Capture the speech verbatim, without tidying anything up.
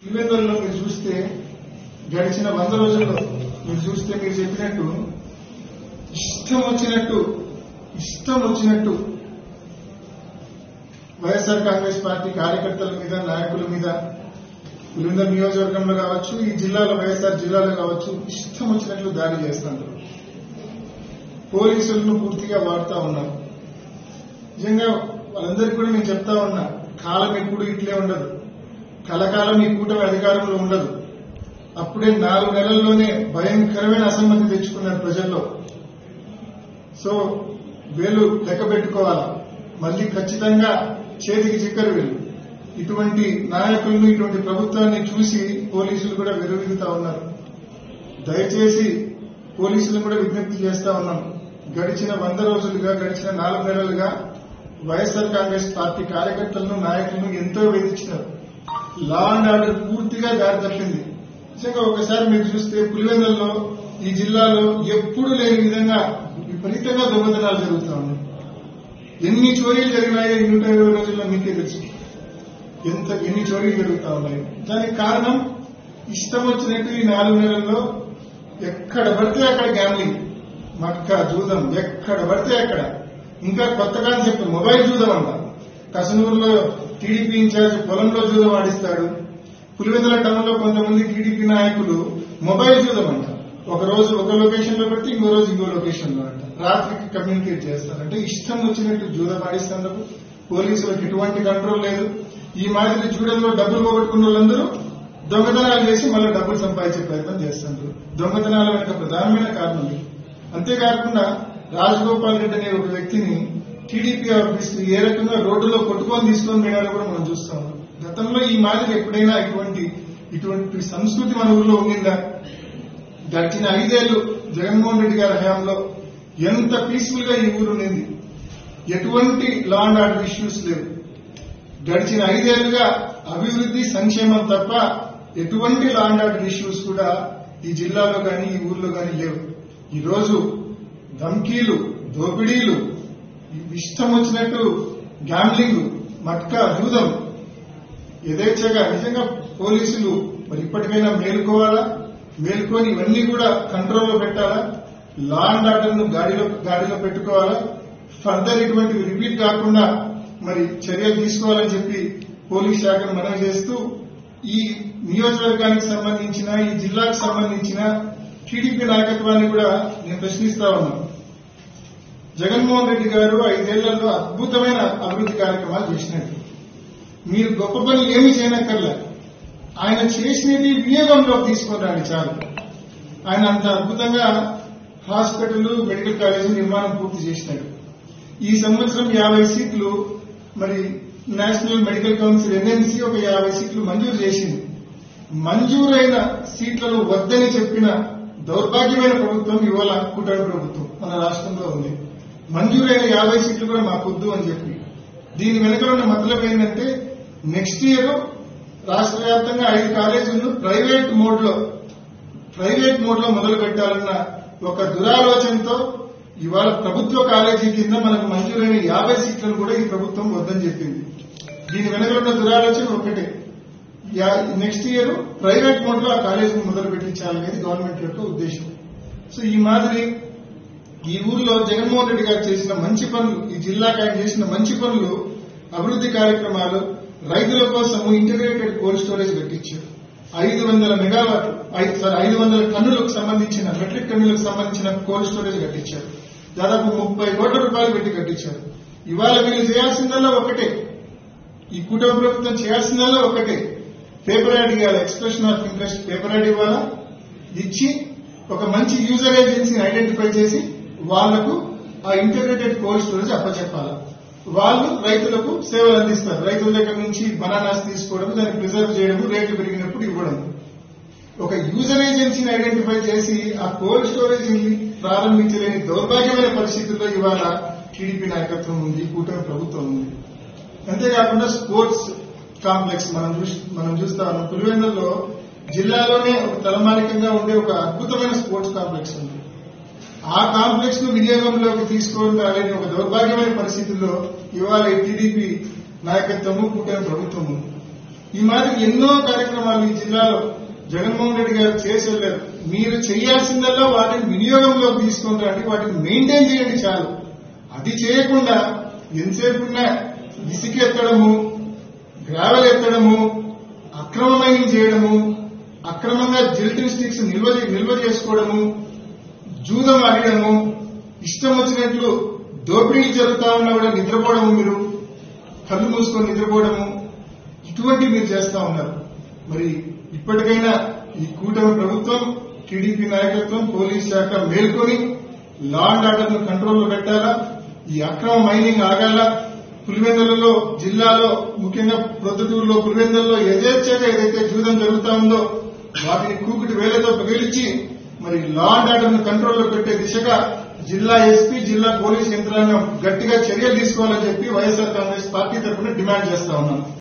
పులివెందులలో మీరు చూస్తే గడిచిన వంద రోజుల్లో మీరు చూస్తే మీరు చెప్పినట్టు ఇష్టం వచ్చినట్టు ఇష్టం వచ్చినట్టు వైఎస్ఆర్ కాంగ్రెస్ పార్టీ కార్యకర్తల మీద నాయకుల మీద పులివెందుల నియోజకవర్గంలో కావచ్చు, ఈ జిల్లాలో వైఎస్ఆర్ జిల్లాలో కావచ్చు, ఇష్టం వచ్చినట్లు దాడి చేస్తున్నారు. పోలీసులను పూర్తిగా వాడుతా ఉన్నారు. నిజంగా వాళ్ళందరికీ కూడా నేను చెప్తా ఉన్నా, కాలం ఎప్పుడు ఇట్లే ఉండదు, కలకాలం ఈ కూటమి అధికారంలో ఉండదు. అప్పుడే నాలుగు నెలల్లోనే భయంకరమైన అసమ్మతి తెచ్చుకున్నారు ప్రజల్లో. సో వీళ్ళు లెక్క పెట్టుకోవాలా, మళ్లీ ఖచ్చితంగా చేతికి చిక్కరు వీళ్ళు. ఇటువంటి నాయకులను, ఇటువంటి ప్రభుత్వాన్ని చూసి పోలీసులు కూడా విరవిగుతా ఉన్నారు. దయచేసి పోలీసులు కూడా విజ్ఞప్తి చేస్తా ఉన్నాం. గడిచిన వంద రోజులుగా గడిచిన నాలుగు నెలలుగా వైఎస్ఆర్ కాంగ్రెస్ పార్టీ కార్యకర్తలను, నాయకులను ఎంతో వేధించినారు. లా అండ్ ఆర్డర్ పూర్తిగా దారి తప్పింది. నిజంగా ఒకసారి మీరు చూస్తే పులివెందులలో ఈ జిల్లాలో ఎప్పుడు లేని విధంగా విపరీతంగా దొంగతనాలు జరుగుతా ఉన్నాయి. ఎన్ని చోరీలు జరిగినాయో ఈ నూట ఇరవై రోజుల్లో మీకే తెలుసు. ఎంత ఎన్ని చోరీలు జరుగుతా ఉన్నాయి. దానికి కారణం ఇష్టం వచ్చినట్టు ఈ నాలుగు నెలల్లో ఎక్కడ పడితే అక్కడ గ్యామ్లింగ్, మట్కా, జూదం, ఎక్కడ పడితే అక్కడ. ఇంకా కొత్త కాన్సెప్ట్ మొబైల్ జూదం అంట. కసనూరులో టీడీపీ ఇన్ఛార్జ్ పొలంలో జూదం ఆడిస్తాడు. పులివెందుల టౌన్ లో కొంతమంది టీడీపీ నాయకులు మొబైల్ జూదం అంట. ఒక రోజు ఒక లొకేషన్ లో పెడితే ఇంకో రోజు ఇంకో లొకేషన్ లో అంట. రాత్రికి కమ్యూనికేట్ చేస్తారంటే ఇష్టం వచ్చినట్టు జూదం ఆడిస్తున్నారు. పోలీసులకు ఎటువంటి కంట్రోల్ లేదు. ఈ మాదిరి జూదంలో డబ్బులు పోగొట్టుకున్న వాళ్ళందరూ దొంగతనాలు చేసి మళ్ళీ డబ్బులు సంపాదించే ప్రయత్నం చేస్తున్నారు. దొంగతనాల వెనుక ప్రధానమైన కారణం. అంతేకాకుండా రాజగోపాల్ రెడ్డి అనే ఒక వ్యక్తిని టీడీపీ ఆఫీస్ ఏ రకంగా రోడ్డులో కొట్టుకొని తీసుకొని పోయినారో కూడా మనం చూస్తా ఉన్నాం. గతంలో ఈ మాదిరి ఎప్పుడైనా ఇటువంటి ఇటువంటి సంస్కృతి మన ఊళ్ళో ఉండిందా? గడిచిన ఐదేళ్లు జగన్మోహన్ రెడ్డి గారి హయాంలో ఎంత పీస్ఫుల్ గా ఈ ఊరు ఉండింది. ఎటువంటి లా అండ్ ఆర్డర్ ఇష్యూస్ లేవు. గడిచిన ఐదేళ్లుగా అభివృద్ధి, సంక్షేమం తప్ప ఎటువంటి లా అండ్ ఆర్డర్ ఇష్యూస్ కూడా ఈ జిల్లాలో గాని ఈ ఊర్లో గాని లేవు. ఈ రోజు ధమ్కీలు, దోపిడీలు, ఇష్టం వచ్చినట్టు గ్యాంబ్లింగ్, మట్కా, జూదం యథేచ్ఛగా. నిజంగా పోలీసులు మరి ఇప్పటికైనా మేలుకోవాలా, మేలుకొని ఇవన్నీ కూడా కంట్రోల్లో పెట్టాలా, లా అండ్ ఆర్డర్ ను గాడిలో గాడిలో పెట్టుకోవాలా, ఫర్దర్ ఇటువంటివి రిపీట్ కాకుండా మరి చర్యలు తీసుకోవాలని చెప్పి పోలీస్ శాఖను మనవి చేస్తూ, ఈ నియోజకవర్గానికి సంబంధించిన, ఈ జిల్లాకు సంబంధించిన టీడీపీ నాయకత్వాన్ని కూడా నేను ప్రశ్నిస్తా ఉన్నాను. జగన్మోహన్ రెడ్డి గారు ఐదేళ్లలో అద్భుతమైన అభివృద్ధి కార్యక్రమాలు చేసినట్టు. మీరు గొప్ప పనులు ఏమీ చేయనక్కర్లే, ఆయన చేసినది వినియోగంలోకి తీసుకున్నాడు చాలు. ఆయన అంత అద్భుతంగా హాస్పిటల్, మెడికల్ కాలేజీ నిర్మాణం పూర్తి చేసినాడు. ఈ సంవత్సరం యాభై సీట్లు మరి నేషనల్ మెడికల్ కౌన్సిల్ ఎన్ఎంసీ ఒక యాభై సీట్లు మంజూరు చేసింది. మంజూరైన సీట్లను వద్దని చెప్పిన దౌర్భాగ్యమైన ప్రభుత్వం ఇవాళ కూటమి ప్రభుత్వం మన రాష్ట్రంలో ఉంది. మంజూరైన యాభై సీట్లు కూడా మాకొద్దు అని చెప్పి. దీని వెనుక ఉన్న మతలబ్ ఏంటంటే నెక్స్ట్ ఇయర్ రాష్ట్ర వ్యాప్తంగా ఐదు కాలేజీలను ప్రైవేట్ మోడ్ లో ప్రైవేట్ మోడ్ లో మొదలు పెట్టాలన్న ఒక దురాలోచనతో ఇవాళ ప్రభుత్వ కాలేజీ కింద మనకు మంజూరైన యాభై సీట్లను కూడా ఈ ప్రభుత్వం వద్దని చెప్పింది. దీని వెనుక ఉన్న దురాలోచన ఒకటే, నెక్స్ట్ ఇయర్ ప్రైవేట్ మోడ్ లో ఆ కాలేజీని మొదలు పెట్టించాలనేది గవర్నమెంట్ యొక్క ఉద్దేశం. సో ఈ మాదిరి ఈ ఊర్లో జగన్మోహన్ రెడ్డి గారు చేసిన మంచి పనులు, ఈ జిల్లాకు ఆయన చేసిన మంచి పనులు, అభివృద్ధి కార్యక్రమాలు, రైతుల కోసం ఇంటిగ్రేటెడ్ కోల్డ్ స్టోరేజ్ కట్టించారు. ఐదు వందల మెగావాట్లు ఐదు వందల టన్నులకు సంబంధించిన మెట్రిక్ టన్నులకు సంబంధించిన కోల్డ్ స్టోరేజ్ కట్టించారు. దాదాపు ముప్పై కోట్ల రూపాయలు పెట్టి కట్టించారు. ఇవాళ వీళ్ళు చేయాల్సిందల్లా ఒకటే, ఈ కూటమి ప్రభుత్వం చేయాల్సిందల్లా ఒకటే, పేపర్ యాడ్ ఇవ్వాలి, expression of interest paper ad ఇవ్వాలా, ఇచ్చి ఒక మంచి యూజర్ ఏజెన్సీని ఐడెంటిఫై చేసి వాళ్లకు ఆ ఇంటిగ్రేటెడ్ కోల్డ్ స్టోరేజ్ అప్పచెప్పాలా. వాళ్ళు రైతులకు సేవలు అందిస్తారు. రైతుల దగ్గర నుంచి బనానాస్ తీసుకోవడం, దాన్ని ప్రిజర్వ్ చేయడం, రేట్లు పెరిగినప్పుడు ఇవ్వడం. ఒక యూజర్ ఏజెన్సీని ఐడెంటిఫై చేసి ఆ కోల్డ్ స్టోరేజ్ ప్రారంభించలేని దౌర్భాగ్యమైన పరిస్థితుల్లో ఇవాళ టీడీపీ నాయకత్వం ఉంది, కూటమి ప్రభుత్వం ఉంది. అంతేకాకుండా స్పోర్ట్స్ కాంప్లెక్స్ మనం మనం చూస్తా ఉన్నాం. పులివెందులలో జిల్లాలోనే ఒక తలమానికంగా ఉండే ఒక అద్భుతమైన స్పోర్ట్స్ కాంప్లెక్స్ ఉంది. ఆ కాంప్లెక్స్ ను వినియోగంలోకి తీసుకోవడం రాలేని ఒక దౌర్భాగ్యమైన పరిస్థితుల్లో ఇవాళ టీడీపీ నాయకత్వము, కూటమి ప్రభుత్వము. ఈ మాదిరి ఎన్నో కార్యక్రమాలు ఈ జిల్లాలో జగన్మోహన్ రెడ్డి గారు చేసి వెళ్ళారు. మీరు చేయాల్సిందల్లా వాటిని వినియోగంలోకి తీసుకుని రండి, వాటిని మెయింటైన్ చేయండి చాలు. అది చేయకుండా ఎంతసేపు ఇసుక ఎత్తడము, గ్రావెల్ ఎత్తడము, అక్రమ మైనింగ్ చేయడము, అక్రమంగా జిల్టిన్ స్టిక్స్ నిల్వ నిల్వ చేసుకోవడము, జూదం ఆడడము, ఇష్టం వచ్చినట్లు దోపిడీలు జరుగుతా ఉన్నా కూడా నిద్రపోవడము, మీరు కళ్ళు మూసుకొని నిద్రపోవడము, ఇటువంటి మీరు చేస్తా ఉన్నారు. మరి ఇప్పటికైనా ఈ కూటమి ప్రభుత్వం, టీడీపీ నాయకత్వం, పోలీస్ శాఖ మేల్కొని లా అండ్ ఆర్డర్ ను కంట్రోల్లో పెట్టాలా, ఈ అక్రమ మైనింగ్ ఆగాల. పులివెందులలో జిల్లాలో ముఖ్యంగా ప్రొద్దుటూరులో పులివెందులలో యథేచ్ఛగా ఏదైతే జూదం జరుగుతా ఉందో వాటిని కూకుటి వేలతో పగిలించి మరి లా అండ్ ఆర్డర్ ను కంట్రోల్లో పెట్టే దిశగా జిల్లా ఎస్పీ, జిల్లా పోలీస్ యంత్రాంగం గట్టిగా చర్యలు తీసుకోవాలని చెప్పి వైఎస్ఆర్ కాంగ్రెస్ పార్టీ తరఫున డిమాండ్ చేస్తా ఉన్నాం.